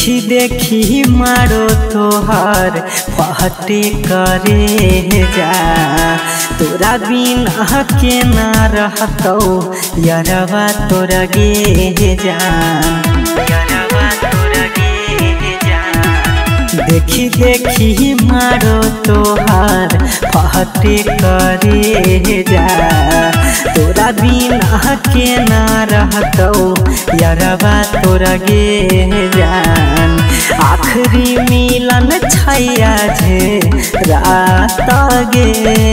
देखी देखी मारो तोहर फटे करे जा तोरा बिना के ना रहतौ यारवा तोरा गे जा देखी देखी मारो तोहार फटे करे जा तोरा बिना के ना रहतौ यारवा तोरा गे जान आखिरी मिलन छैया जे रात गे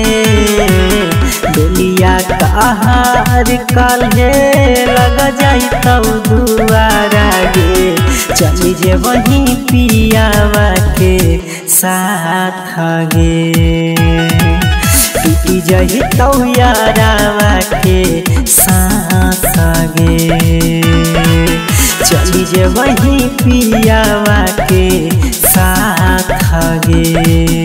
दुनिया कहार काल्हे लग जाइतौ दुआरा गे चली जे वही पियावा के साथ गे टूटी जाइतौ यारावा के साथ गे चली जे वही पियावा के साथ गे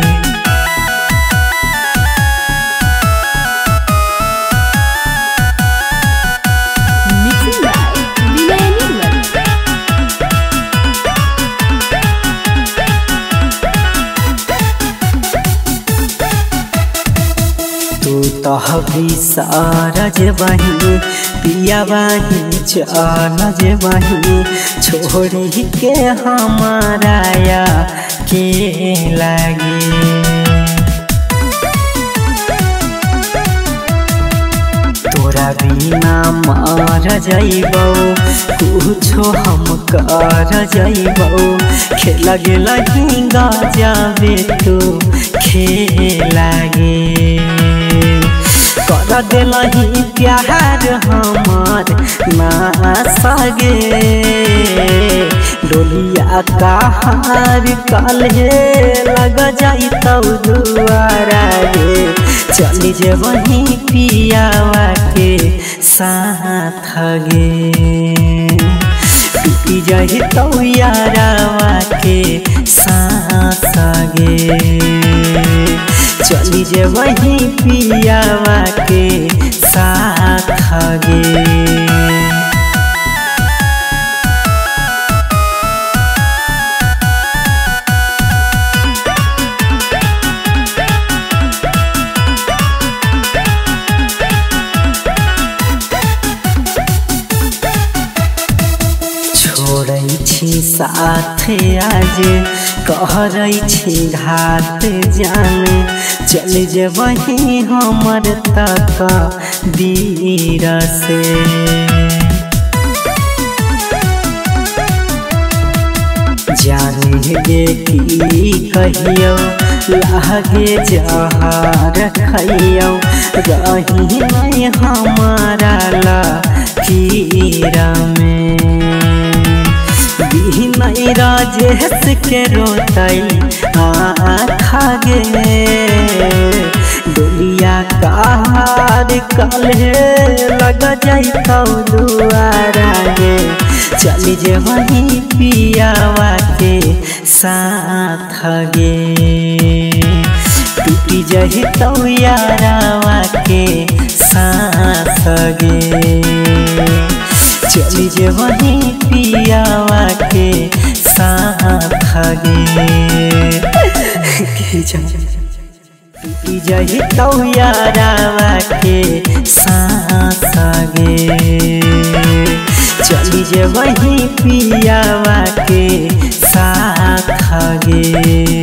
तहबी सारा जे बही पिया बही चल जे बही छोड़ी के हमारा या के लागे तोरा बिना मर जइबौ कुछो हम कर जइबौ खेल गेल हिंगा जाबे तू खेलागे कर दिलही प्यार हमार ना सगे डोलिया कहार काल्हे लग जाइतौ दुआरा गे चली जे वही पियावा के साथ गे टूटी जाइतौ यारावा के साथ गे चली जे वही पियावा के साथ गे छोड़ै छी साथ आज कहरै छी घात जाने चल जे वही हमर तक दीर से जाने गे की कहियो लागे जहर खइयो रही नहीं हमारा लकीरा में नहीं राजेश के रोतई आँखा गे डोलिया कहार काल्हे लग जाइतौ दुआरा गे चली जे वही पियावा के साथ गे टूटी जाइतौ यारावा के साथ गे चली जे वही पियावा के साथ गे टूटी जाइतौ यारावा के साथ गे चली जे वही पियावा के साथ गे।